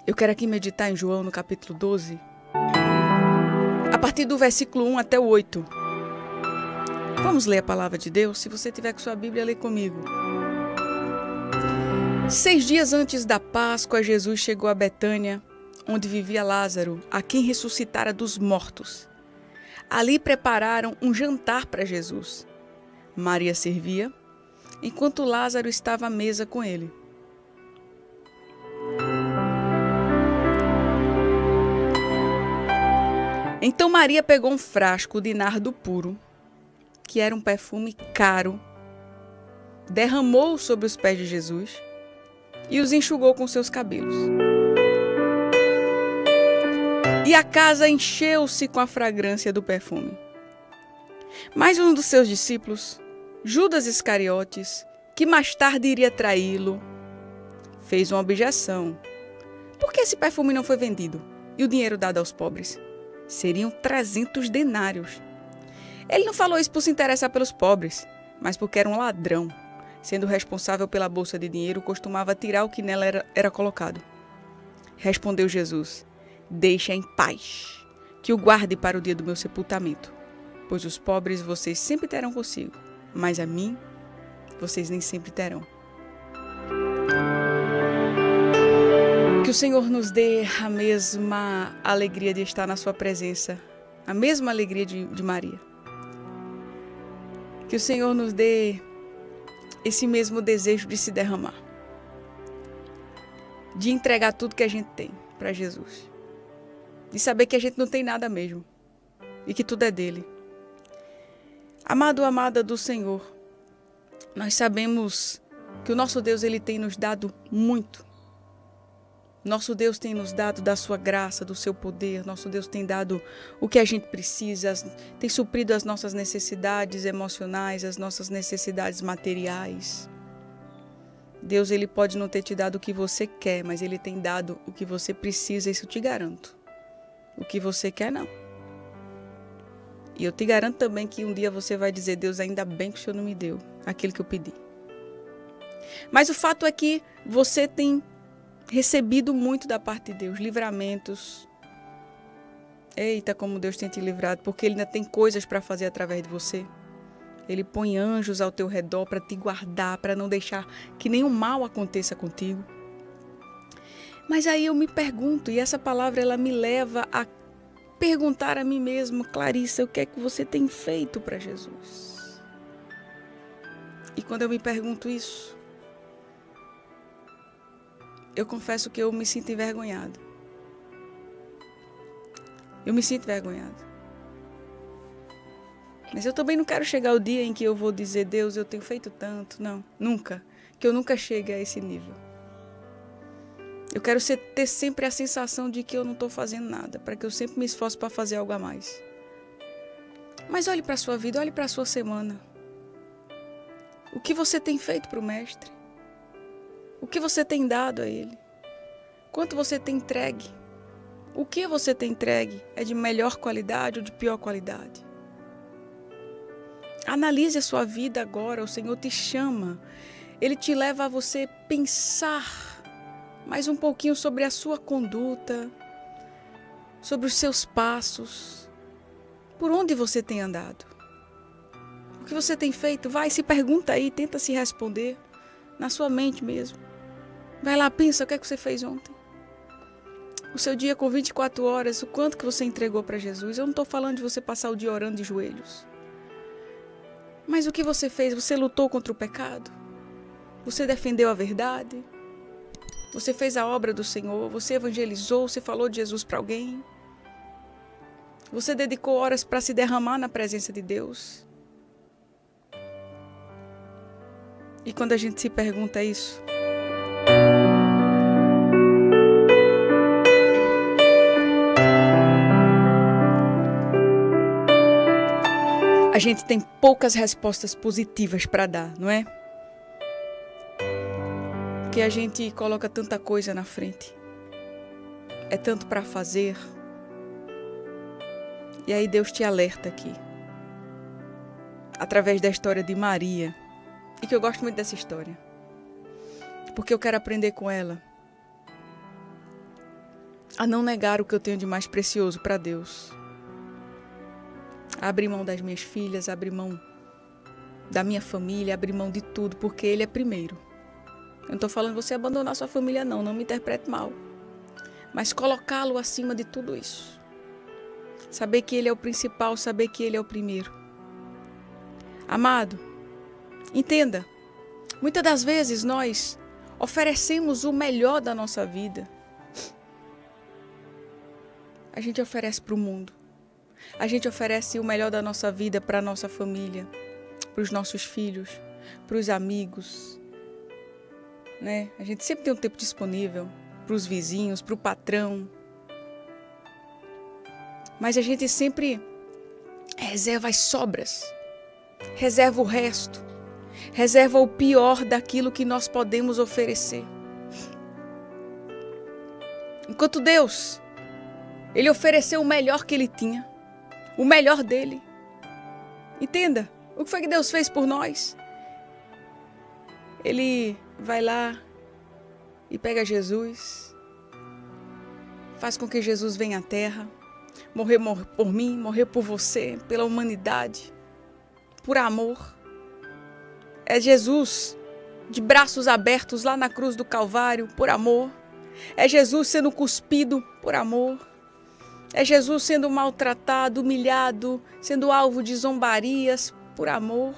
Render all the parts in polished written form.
Eu quero aqui meditar em João, no capítulo 12, a partir do versículo 1 até o 8. Vamos ler a palavra de Deus? Se você tiver com sua Bíblia, lê comigo. 6 dias antes da Páscoa, Jesus chegou a Betânia, onde vivia Lázaro, a quem ressuscitara dos mortos. Ali prepararam um jantar para Jesus. Maria servia, enquanto Lázaro estava à mesa com ele. Então Maria pegou um frasco de nardo puro, que era um perfume caro, derramou sobre os pés de Jesus e os enxugou com seus cabelos. E a casa encheu-se com a fragrância do perfume. Mas um dos seus discípulos, Judas Iscariotes, que mais tarde iria traí-lo, fez uma objeção. Por que esse perfume não foi vendido e o dinheiro dado aos pobres? Seriam 300 denários. Ele não falou isso por se interessar pelos pobres, mas porque era um ladrão. Sendo responsável pela bolsa de dinheiro, costumava tirar o que nela era colocado. Respondeu Jesus: deixa em paz, que o guarde para o dia do meu sepultamento. Pois os pobres vocês sempre terão consigo, mas a mim vocês nem sempre terão. Que o Senhor nos dê a mesma alegria de estar na sua presença, a mesma alegria de Maria. Que o Senhor nos dê esse mesmo desejo de se derramar, de entregar tudo que a gente tem para Jesus, de saber que a gente não tem nada mesmo e que tudo é dele. Amado, amada do Senhor, nós sabemos que o nosso Deus, ele tem nos dado muito. Nosso Deus tem nos dado da sua graça, do seu poder. Nosso Deus tem dado o que a gente precisa, tem suprido as nossas necessidades emocionais, as nossas necessidades materiais. Deus, ele pode não ter te dado o que você quer, mas ele tem dado o que você precisa, isso eu te garanto. O que você quer, não. E eu te garanto também que um dia você vai dizer: Deus, ainda bem que o Senhor não me deu aquilo que eu pedi. Mas o fato é que você tem recebido muito da parte de Deus, livramentos. Eita, como Deus tem te livrado, porque Ele ainda tem coisas para fazer através de você. Ele põe anjos ao teu redor para te guardar, para não deixar que nenhum mal aconteça contigo. Mas aí eu me pergunto, e essa palavra ela me leva a perguntar a mim mesma: Clarissa, o que é que você tem feito para Jesus? E quando eu me pergunto isso, eu confesso que eu me sinto envergonhado. Eu me sinto envergonhado. Mas eu também não quero chegar ao dia em que eu vou dizer: Deus, eu tenho feito tanto. Não, nunca. Que eu nunca chegue a esse nível. Eu quero ter sempre a sensação de que eu não estou fazendo nada, para que eu sempre me esforce para fazer algo a mais. Mas olhe para a sua vida, olhe para a sua semana. O que você tem feito para o Mestre? O que você tem dado a Ele? Quanto você tem entregue? O que você tem entregue é de melhor qualidade ou de pior qualidade? Analise a sua vida agora. O Senhor te chama. Ele te leva a você pensar mais um pouquinho sobre a sua conduta, sobre os seus passos, por onde você tem andado. O que você tem feito? Vai, se pergunta aí, tenta se responder na sua mente mesmo. Vai lá, pensa o que é que você fez ontem. O seu dia com 24 horas, o quanto que você entregou para Jesus. Eu não estou falando de você passar o dia orando de joelhos. Mas o que você fez? Você lutou contra o pecado? Você defendeu a verdade? Você fez a obra do Senhor? Você evangelizou? Você falou de Jesus para alguém? Você dedicou horas para se derramar na presença de Deus? E quando a gente se pergunta isso, a gente tem poucas respostas positivas para dar, não é? Porque a gente coloca tanta coisa na frente. É tanto para fazer. E aí Deus te alerta aqui, através da história de Maria. E que eu gosto muito dessa história, porque eu quero aprender com ela. a não negar o que eu tenho de mais precioso para Deus. A abrir mão das minhas filhas, a abrir mão da minha família, a abrir mão de tudo, porque Ele é primeiro. Eu não estou falando você abandonar sua família, não me interprete mal. Mas colocá-lo acima de tudo isso. Saber que Ele é o principal, saber que Ele é o primeiro. Amado, entenda, muitas das vezes nós oferecemos o melhor da nossa vida. A gente oferece para o mundo. A gente oferece o melhor da nossa vida para a nossa família, para os nossos filhos, para os amigos, né? A gente sempre tem um tempo disponível para os vizinhos, para o patrão. Mas a gente sempre reserva as sobras, reserva o resto, reserva o pior daquilo que nós podemos oferecer. Enquanto Deus, Ele ofereceu o melhor que Ele tinha, o melhor dele. Entenda, o que foi que Deus fez por nós? Ele vai lá e pega Jesus, faz com que Jesus venha à terra, morrer por mim, morrer por você, pela humanidade, por amor. É Jesus de braços abertos lá na cruz do Calvário, por amor. É Jesus sendo cuspido por amor. É Jesus sendo maltratado, humilhado, sendo alvo de zombarias por amor.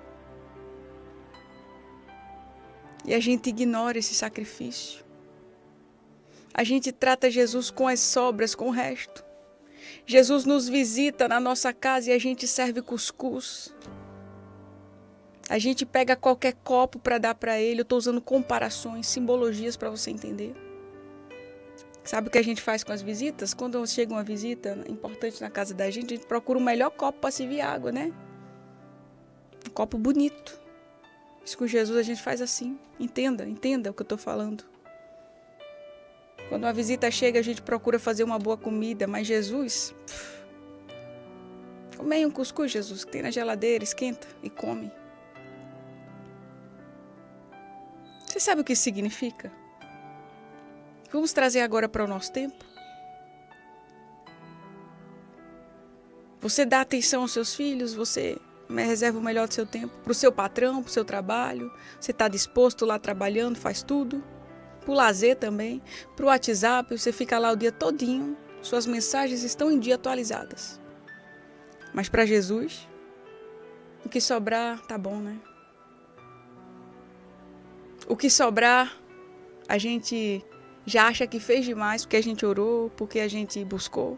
E a gente ignora esse sacrifício. A gente trata Jesus com as sobras, com o resto. Jesus nos visita na nossa casa e a gente serve cuscuz. A gente pega qualquer copo para dar para Ele. Eu estou usando comparações, simbologias para você entender. Sabe o que a gente faz com as visitas? Quando chega uma visita importante na casa da gente, a gente procura o melhor copo para servir água, né? Um copo bonito. Isso com Jesus a gente faz assim. Entenda o que eu estou falando. Quando uma visita chega, a gente procura fazer uma boa comida, mas Jesus... come aí um cuscuz, Jesus, que tem na geladeira, esquenta e come. Você sabe o que isso significa? Vamos trazer agora para o nosso tempo. Você dá atenção aos seus filhos, você reserva o melhor do seu tempo para o seu patrão, para o seu trabalho. Você está disposto lá trabalhando, faz tudo. Para o lazer também, para o WhatsApp, você fica lá o dia todinho. Suas mensagens estão em dia atualizadas. Mas para Jesus, o que sobrar tá bom, né? O que sobrar, a gente já acha que fez demais porque a gente orou, porque a gente buscou.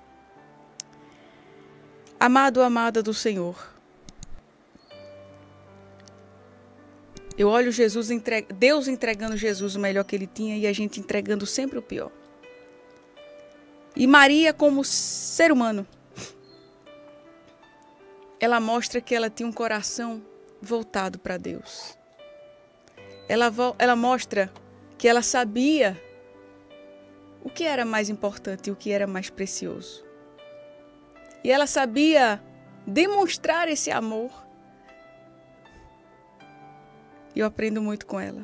Amado, amada do Senhor, eu olho Deus entregando Jesus o melhor que Ele tinha e a gente entregando sempre o pior. E Maria, como ser humano, ela mostra que ela tinha um coração voltado para Deus. Ela mostra que ela sabia o que era mais importante e o que era mais precioso. E ela sabia demonstrar esse amor. E eu aprendo muito com ela.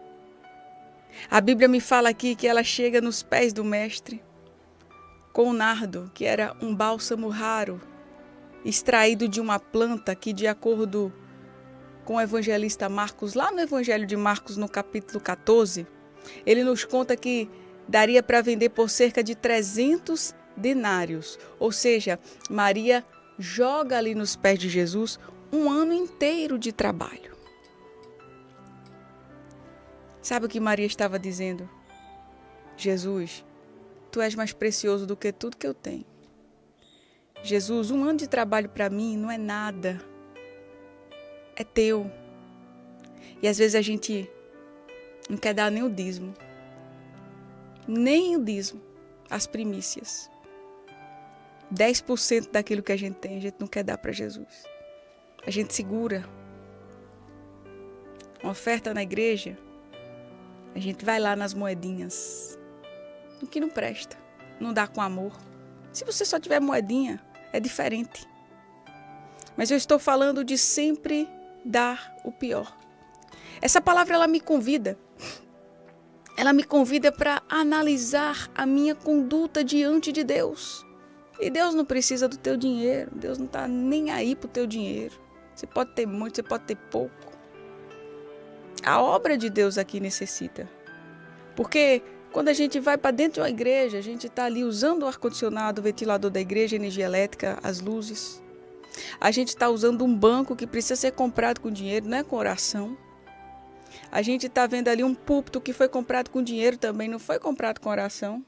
A Bíblia me fala aqui que ela chega nos pés do Mestre com o nardo, que era um bálsamo raro, extraído de uma planta que, de acordo com o evangelista Marcos, lá no Evangelho de Marcos, no capítulo 14, ele nos conta que daria para vender por cerca de 300 denários. Ou seja, Maria joga ali nos pés de Jesus um ano inteiro de trabalho. Sabe o que Maria estava dizendo? Jesus, Tu és mais precioso do que tudo que eu tenho. Jesus, um ano de trabalho para mim não é nada. É Teu. E às vezes a gente não quer dar nem o dízimo. Nem o dízimo, as primícias. 10% daquilo que a gente tem, a gente não quer dar para Jesus. A gente segura. Uma oferta na igreja, a gente vai lá nas moedinhas. No que não presta, não dá com amor. Se você só tiver moedinha, é diferente. Mas eu estou falando de sempre dar o pior. Essa palavra, ela me convida ela me convida para analisar a minha conduta diante de Deus. E Deus não precisa do teu dinheiro. Deus não está nem aí para o teu dinheiro. Você pode ter muito, você pode ter pouco. A obra de Deus aqui necessita. Porque quando a gente vai para dentro de uma igreja, a gente está ali usando o ar-condicionado, o ventilador da igreja, a energia elétrica, as luzes. A gente está usando um banco que precisa ser comprado com dinheiro, não é com oração. A gente está vendo ali um púlpito que foi comprado com dinheiro também, não foi comprado com oração.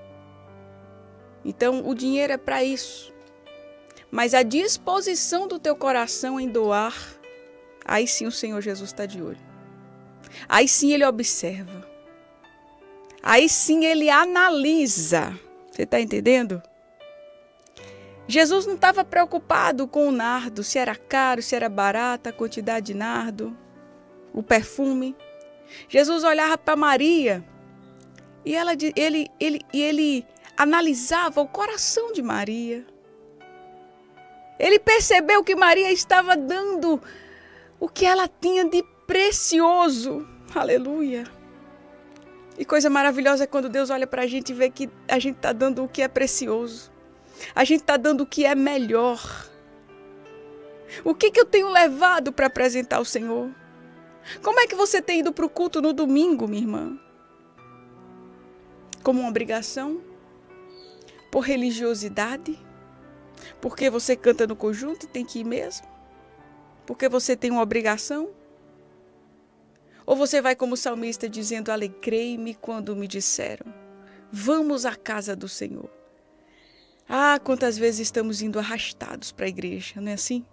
Então, o dinheiro é para isso. Mas a disposição do teu coração em doar, aí sim o Senhor Jesus está de olho. Aí sim Ele observa. Aí sim Ele analisa. Você está entendendo? Jesus não estava preocupado com o nardo, se era caro, se era barato, a quantidade de nardo, o perfume. Jesus olhava para Maria e ele analisava o coração de Maria. Ele percebeu que Maria estava dando o que ela tinha de precioso. Aleluia. E coisa maravilhosa é quando Deus olha para a gente e vê que a gente está dando o que é precioso. A gente está dando o que é melhor. O que eu tenho levado para apresentar ao Senhor? Como é que você tem ido para o culto no domingo, minha irmã? Como uma obrigação? Por religiosidade? Porque você canta no conjunto e tem que ir mesmo? Porque você tem uma obrigação? Ou você vai como salmista dizendo, alegrei-me quando me disseram, vamos à casa do Senhor. Ah, quantas vezes estamos indo arrastados para a igreja, não é assim?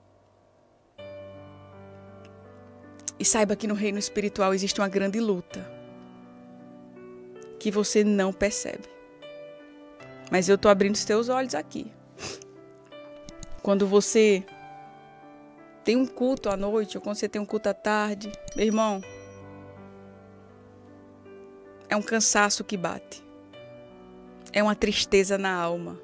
E saiba que no reino espiritual existe uma grande luta que você não percebe. Mas eu estou abrindo os teus olhos aqui. Quando você tem um culto à noite, ou quando você tem um culto à tarde, meu irmão, é um cansaço que bate. É uma tristeza na alma.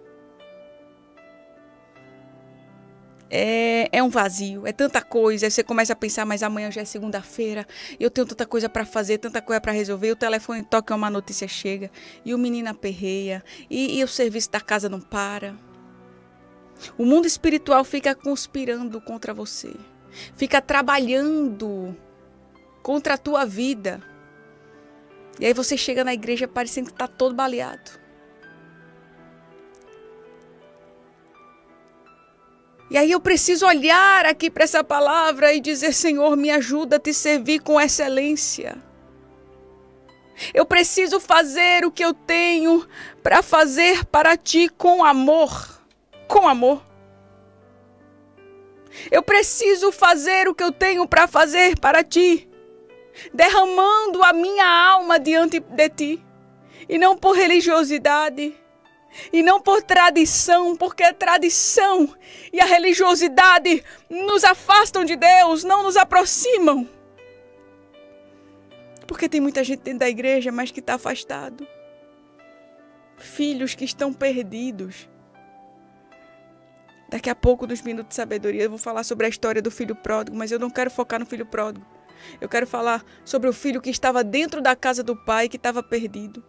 É um vazio, é tanta coisa. Aí você começa a pensar, mas amanhã já é segunda-feira, eu tenho tanta coisa para fazer, tanta coisa para resolver. O telefone toca e uma notícia chega, e o menino aperreia, e o serviço da casa não para. O mundo espiritual fica conspirando contra você, fica trabalhando contra a tua vida. E aí você chega na igreja parecendo que está todo baleado. E aí eu preciso olhar aqui para essa palavra e dizer, Senhor, me ajuda a te servir com excelência. Eu preciso fazer o que eu tenho para fazer para ti com amor. Com amor. Eu preciso fazer o que eu tenho para fazer para ti, derramando a minha alma diante de ti. E não por religiosidade. E não por tradição, porque a tradição e a religiosidade nos afastam de Deus, não nos aproximam. Porque tem muita gente dentro da igreja, mas que está afastado. Filhos que estão perdidos. Daqui a pouco, nos Minutos de Sabedoria, eu vou falar sobre a história do filho pródigo, mas eu não quero focar no filho pródigo. Eu quero falar sobre o filho que estava dentro da casa do pai, que estava perdido.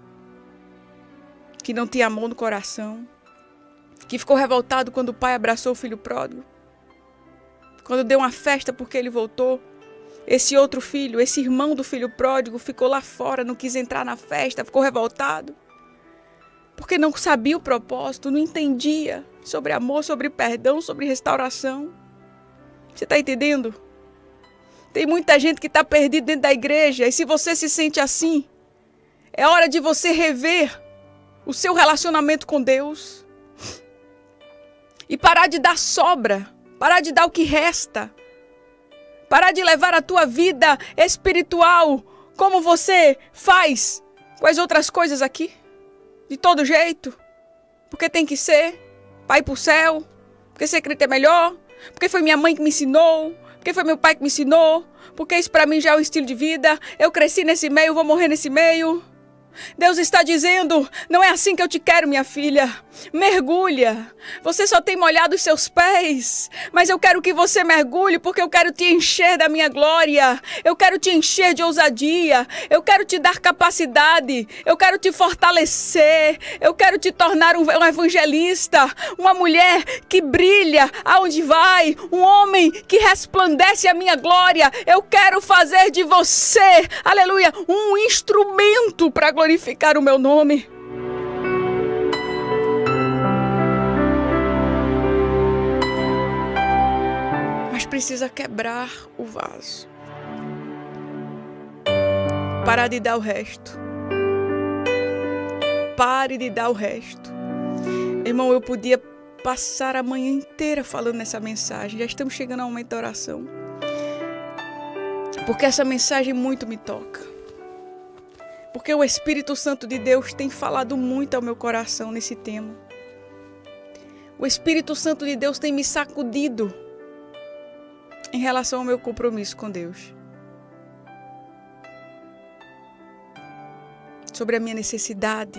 Que não tinha amor no coração, que ficou revoltado quando o pai abraçou o filho pródigo, quando deu uma festa porque ele voltou. Esse outro filho, esse irmão do filho pródigo, ficou lá fora, não quis entrar na festa, ficou revoltado, porque não sabia o propósito, não entendia sobre amor, sobre perdão, sobre restauração. Você está entendendo? Tem muita gente que está perdida dentro da igreja, e se você se sente assim, é hora de você rever o seu relacionamento com Deus. E parar de dar sobra. Parar de dar o que resta. Parar de levar a tua vida espiritual como você faz com as outras coisas aqui. De todo jeito. Porque tem que ser. Para ir para o céu. Porque você acredita é melhor. Porque foi minha mãe que me ensinou. Porque foi meu pai que me ensinou. Porque isso para mim já é o estilo de vida. Eu cresci nesse meio, vou morrer nesse meio. Deus está dizendo, não é assim que eu te quero, minha filha. Mergulha. Você só tem molhado os seus pés, mas eu quero que você mergulhe, porque eu quero te encher da minha glória. Eu quero te encher de ousadia. Eu quero te dar capacidade. Eu quero te fortalecer. Eu quero te tornar um evangelista, uma mulher que brilha aonde vai, um homem que resplandece a minha glória. Eu quero fazer de você, aleluia, um instrumento para glorificar o meu nome. Mas precisa quebrar o vaso. Parar de dar o resto. Pare de dar o resto. Irmão, eu podia passar a manhã inteira falando nessa mensagem. Já estamos chegando ao momento da oração. Porque essa mensagem muito me toca. Porque o Espírito Santo de Deus tem falado muito ao meu coração nesse tema. O Espírito Santo de Deus tem me sacudido em relação ao meu compromisso com Deus. Sobre a minha necessidade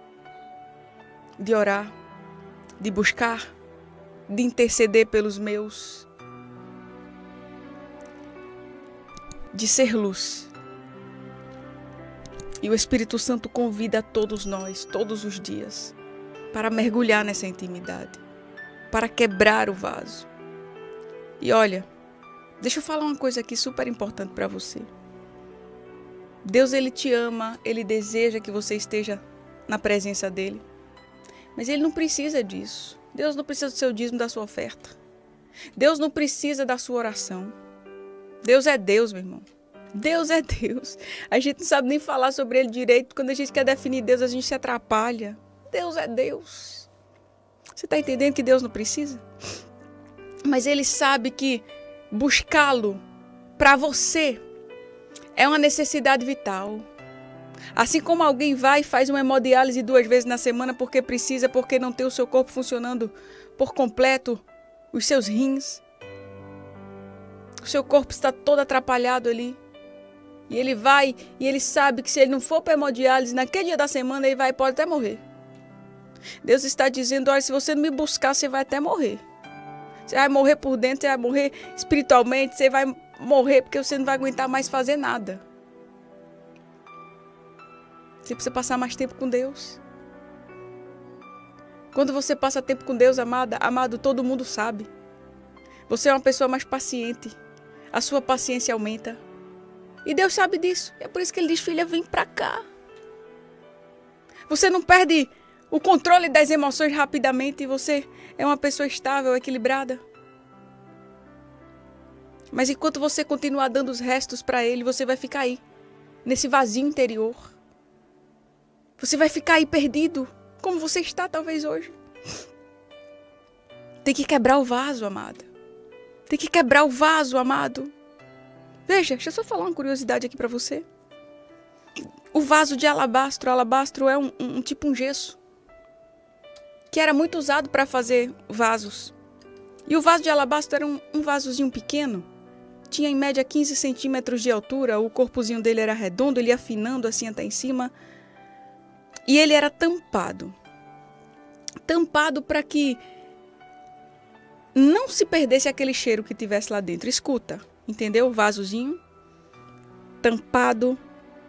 de orar, de buscar, de interceder pelos meus, de ser luz. E o Espírito Santo convida a todos nós, todos os dias, para mergulhar nessa intimidade, para quebrar o vaso. E olha, deixa eu falar uma coisa aqui super importante para você. Deus, Ele te ama, Ele deseja que você esteja na presença dEle. Mas Ele não precisa disso. Deus não precisa do seu dízimo, da sua oferta. Deus não precisa da sua oração. Deus é Deus, meu irmão. Deus é Deus. A gente não sabe nem falar sobre Ele direito. Quando a gente quer definir Deus, a gente se atrapalha. Deus é Deus. Você está entendendo que Deus não precisa? Mas Ele sabe que buscá-lo para você é uma necessidade vital. Assim como alguém vai e faz uma hemodiálise 2 vezes na semana porque precisa, porque não tem o seu corpo funcionando por completo, os seus rins. O seu corpo está todo atrapalhado ali. E ele vai e ele sabe que se ele não for para hemodiálise, naquele dia da semana ele vai e pode até morrer. Deus está dizendo, olha, se você não me buscar, você vai até morrer. Você vai morrer por dentro, você vai morrer espiritualmente, você vai morrer porque você não vai aguentar mais fazer nada. Você precisa passar mais tempo com Deus. Quando você passa tempo com Deus, amado, todo mundo sabe. Você é uma pessoa mais paciente. A sua paciência aumenta. E Deus sabe disso. É por isso que Ele diz, filha, vem pra cá. Você não perde o controle das emoções rapidamente e você é uma pessoa estável, equilibrada. Mas enquanto você continuar dando os restos para Ele, você vai ficar aí, nesse vazio interior. Você vai ficar aí perdido, como você está talvez hoje. Tem que quebrar o vaso, amada. Tem que quebrar o vaso, amado. Veja, deixa eu só falar uma curiosidade aqui para você. O vaso de alabastro. Alabastro é um gesso. Que era muito usado para fazer vasos. E o vaso de alabastro era um vasozinho pequeno. Tinha em média 15 centímetros de altura. O corpozinho dele era redondo, ele ia afinando assim até em cima. E ele era tampado. Tampado para que não se perdesse aquele cheiro que tivesse lá dentro. Escuta, entendeu? O vasozinho tampado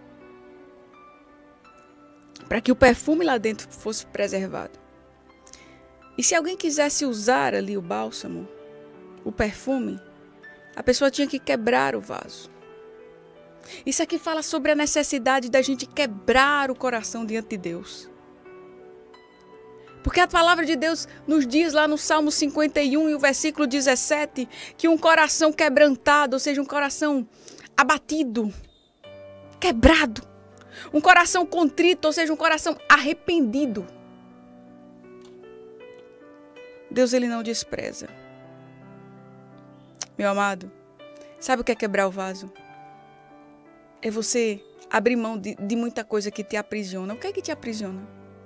para que o perfume lá dentro fosse preservado. E se alguém quisesse usar ali o bálsamo, o perfume, a pessoa tinha que quebrar o vaso. Isso aqui fala sobre a necessidade da gente quebrar o coração diante de Deus. Porque a palavra de Deus nos diz lá no Salmo 51 e o versículo 17 que um coração quebrantado, ou seja, um coração abatido, quebrado, um coração contrito, ou seja, um coração arrependido, Deus, Ele não despreza. Meu amado, sabe o que é quebrar o vaso? É você abrir mão de muita coisa que te aprisiona. O que é que te aprisiona?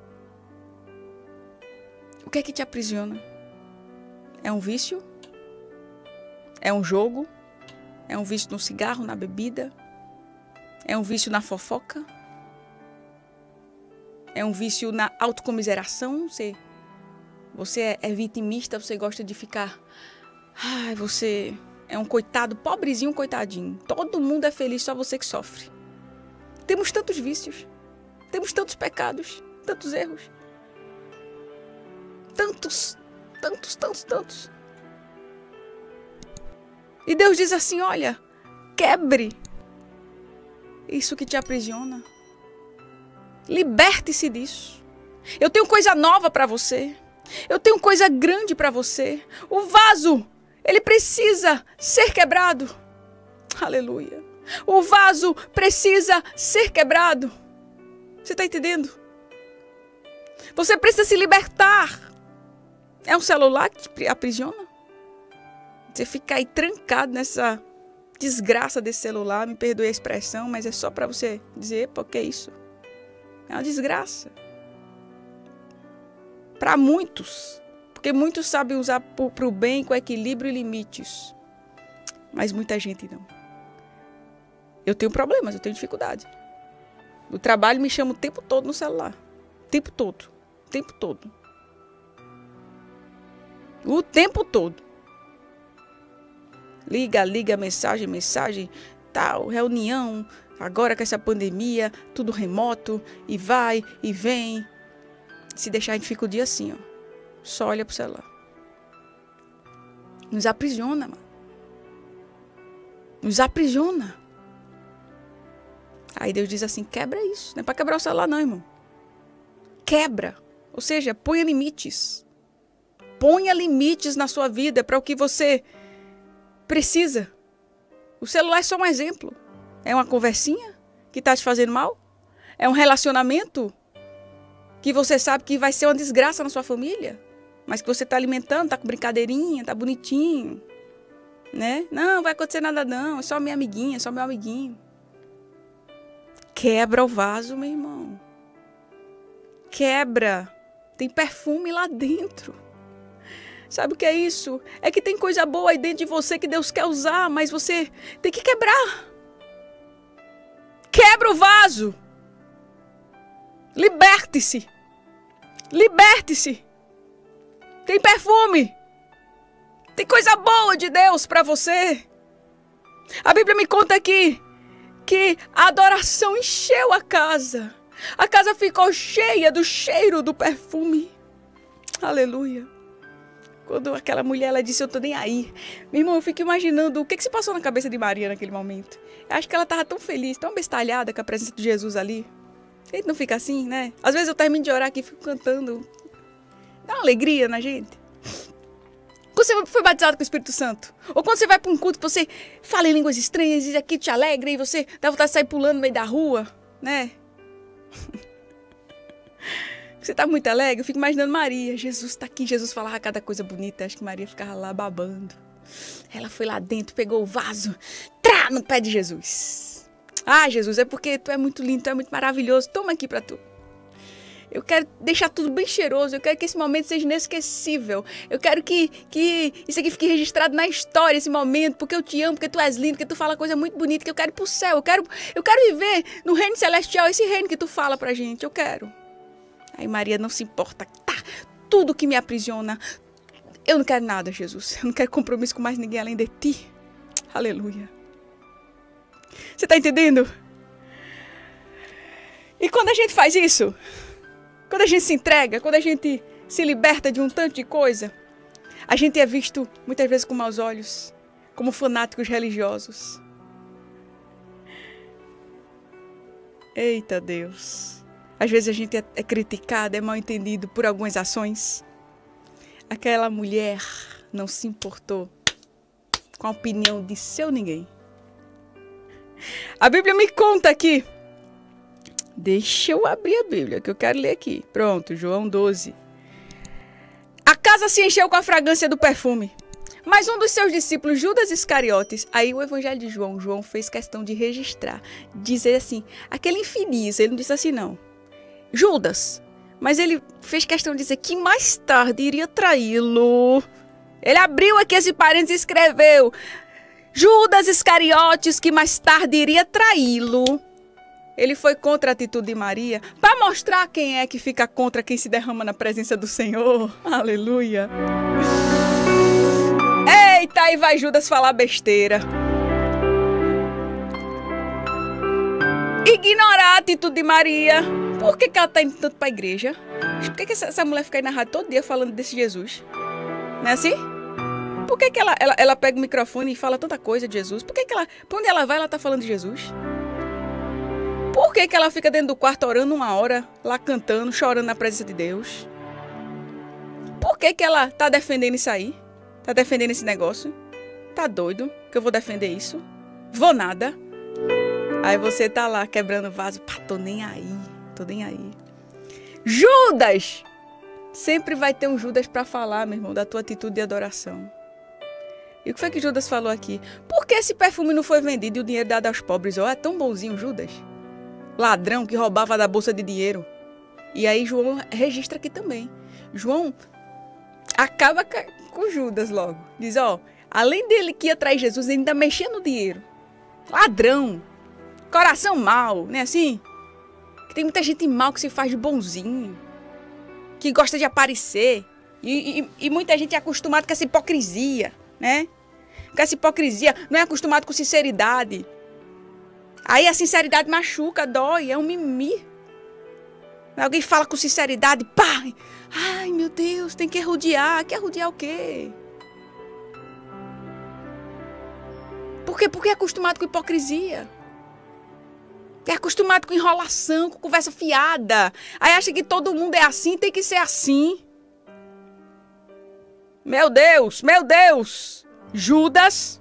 O que é que te aprisiona? É um vício? É um jogo? É um vício no cigarro, na bebida? É um vício na fofoca? É um vício na autocomiseração. Você é vitimista, você gosta de ficar... Ai, você é um coitado, pobrezinho, coitadinho. Todo mundo é feliz, só você que sofre. Temos tantos vícios. Temos tantos pecados, tantos erros. Tantos. E Deus diz assim, olha, quebre isso que te aprisiona. Liberte-se disso. Eu tenho coisa nova para você. Eu tenho coisa grande para você. O vaso, ele precisa ser quebrado. Aleluia. O vaso precisa ser quebrado. Você está entendendo? Você precisa se libertar. É um celular que te aprisiona? Você fica aí trancado nessa desgraça desse celular, me perdoe a expressão, mas é só para você dizer, pô, que é isso? É uma desgraça. Para muitos, porque muitos sabem usar para o bem com equilíbrio e limites, mas muita gente não. Eu tenho problemas, eu tenho dificuldade. O trabalho me chama o tempo todo no celular. O tempo todo. O tempo todo. Liga, mensagem, tal, reunião, agora com essa pandemia, tudo remoto, e vai, e vem. Se deixar, a gente fica o dia assim, ó. Só olha pro celular. Nos aprisiona, mano. Nos aprisiona. Aí Deus diz assim, quebra isso. Não é pra quebrar o celular não, irmão. Quebra. Ou seja, ponha limites. Ponha limites na sua vida para o que você precisa. O celular é só um exemplo. É uma conversinha que está te fazendo mal? É um relacionamento que você sabe que vai ser uma desgraça na sua família, mas que você está alimentando, está com brincadeirinha, está bonitinho, né? Não vai acontecer nada não, é só minha amiguinha, é só meu amiguinho. Quebra o vaso, meu irmão. Quebra. Tem perfume lá dentro. Sabe o que é isso? É que tem coisa boa aí dentro de você que Deus quer usar, mas você tem que quebrar. Quebra o vaso. Liberte-se. Liberte-se. Tem perfume. Tem coisa boa de Deus para você. A Bíblia me conta aqui que a adoração encheu a casa. A casa ficou cheia do cheiro do perfume. Aleluia. Quando aquela mulher, ela disse, eu tô nem aí. Meu irmão, eu fico imaginando o que se passou na cabeça de Maria naquele momento. Eu acho que ela tava tão feliz, tão bestalhada com a presença de Jesus ali. A gente não fica assim, né? Às vezes eu termino de orar aqui e fico cantando. Dá uma alegria na gente. Quando você foi batizado com o Espírito Santo. Ou quando você vai para um culto que você fala em línguas estranhas e aquilo te alegra e você dá vontade de sair pulando no meio da rua, né? Você tá muito alegre? Eu fico imaginando Maria. Jesus tá aqui, Jesus falava cada coisa bonita. Acho que Maria ficava lá babando. Ela foi lá dentro, pegou o vaso, trá, no pé de Jesus. Ah, Jesus, é porque tu é muito lindo, tu é muito maravilhoso. Toma aqui pra tu. Eu quero deixar tudo bem cheiroso. Eu quero que esse momento seja inesquecível. Eu quero que isso aqui fique registrado na história, esse momento. Porque eu te amo, porque tu és lindo, porque tu fala coisa muito bonita. Que eu quero ir pro céu. Eu quero viver no reino celestial. Esse reino que tu fala pra gente. Eu quero. Aí Maria não se importa. Tá, tudo que me aprisiona. Eu não quero nada, Jesus. Eu não quero compromisso com mais ninguém além de ti. Aleluia. Você tá entendendo? E quando a gente faz isso... Quando a gente se entrega, quando a gente se liberta de um tanto de coisa, a gente é visto muitas vezes com maus olhos, como fanáticos religiosos. Eita Deus! Às vezes a gente é criticado, é mal entendido por algumas ações. Aquela mulher não se importou com a opinião de seu ninguém. A Bíblia me conta aqui. Deixa eu abrir a Bíblia, que eu quero ler aqui. Pronto, João 12. A casa se encheu com a fragrância do perfume. Mas um dos seus discípulos, Judas Iscariotes, aí o evangelho de João fez questão de registrar, dizer assim, aquele infeliz, ele não disse assim não, Judas, mas ele fez questão de dizer que mais tarde iria traí-lo. Ele abriu aqui esse parênteses e escreveu, Judas Iscariotes, que mais tarde iria traí-lo. Ele foi contra a atitude de Maria para mostrar quem é que fica contra quem se derrama na presença do Senhor. Aleluia. Eita, aí vai Judas falar besteira. Ignorar a atitude de Maria. Por que ela está indo tanto para a igreja? Por que essa mulher fica aí na rádio todo dia falando desse Jesus? Não é assim? Por que ela pega o microfone e fala tanta coisa de Jesus? Por onde ela vai, ela está falando de Jesus? Por que ela fica dentro do quarto orando 1 hora, lá cantando, chorando na presença de Deus? Por que ela está defendendo isso aí? Está defendendo esse negócio? Tá doido que eu vou defender isso? Vou nada. Aí você tá lá quebrando vaso. Pá, tô nem aí. Judas! Sempre vai ter um Judas para falar, meu irmão, da tua atitude de adoração. E o que foi que Judas falou aqui? Por que esse perfume não foi vendido e o dinheiro dado aos pobres? Ó, é tão bonzinho Judas. Ladrão que roubava da bolsa de dinheiro. E aí João registra aqui também. João acaba com Judas logo. Diz, ó, além dele que ia trair Jesus, ele ainda mexia no dinheiro. Ladrão. Coração mau, não é assim? Que tem muita gente mal que se faz de bonzinho. Que gosta de aparecer. E muita gente é acostumada com essa hipocrisia, né? Com essa hipocrisia. Não é acostumado com sinceridade. Aí a sinceridade machuca, dói, é um mimimi. Alguém fala com sinceridade, pá! Ai, meu Deus, tem que rodear. Quer rodear o quê? Por quê? Porque é acostumado com hipocrisia. É acostumado com enrolação, com conversa fiada. Aí acha que todo mundo é assim, tem que ser assim. Meu Deus, meu Deus! Judas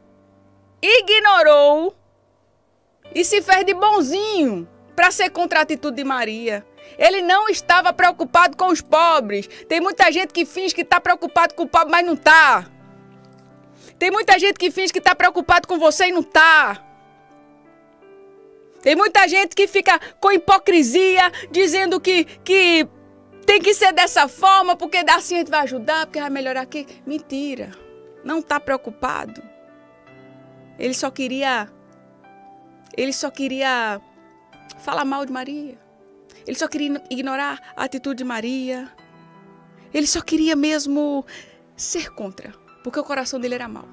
ignorou e se fez de bonzinho para ser contra a atitude de Maria. Ele não estava preocupado com os pobres. Tem muita gente que finge que está preocupado com o pobre, mas não está. Tem muita gente que finge que está preocupado com você e não está. Tem muita gente que fica com hipocrisia, dizendo que tem que ser dessa forma, porque assim a gente vai ajudar, porque vai melhorar aqui. Mentira. Não está preocupado. Ele só queria falar mal de Maria. Ele só queria ignorar a atitude de Maria. Ele só queria mesmo ser contra, porque o coração dele era mau.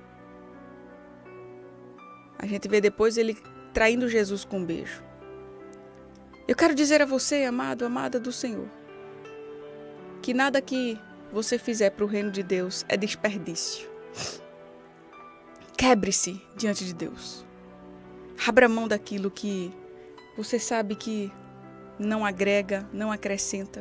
A gente vê depois ele traindo Jesus com um beijo. Eu quero dizer a você, amado, amada do Senhor, que nada que você fizer para o reino de Deus é desperdício. Quebre-se diante de Deus. Abra mão daquilo que você sabe que não agrega, não acrescenta.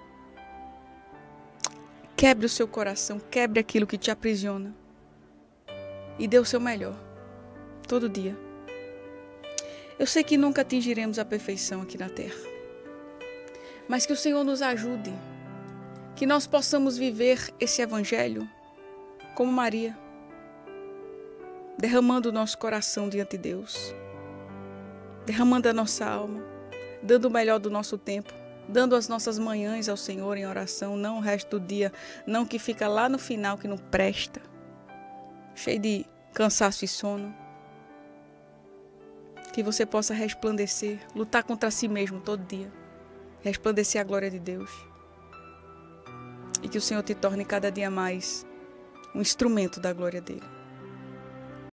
Quebre o seu coração, quebre aquilo que te aprisiona. E dê o seu melhor, todo dia. Eu sei que nunca atingiremos a perfeição aqui na terra. Mas que o Senhor nos ajude. Que nós possamos viver esse evangelho como Maria. Derramando o nosso coração diante de Deus. Derramando a nossa alma. Dando o melhor do nosso tempo. Dando as nossas manhãs ao Senhor em oração. Não o resto do dia. Não que fica lá no final que não presta. Cheio de cansaço e sono. Que você possa resplandecer, lutar contra si mesmo todo dia. Resplandecer a glória de Deus. E que o Senhor te torne cada dia mais um instrumento da glória dele.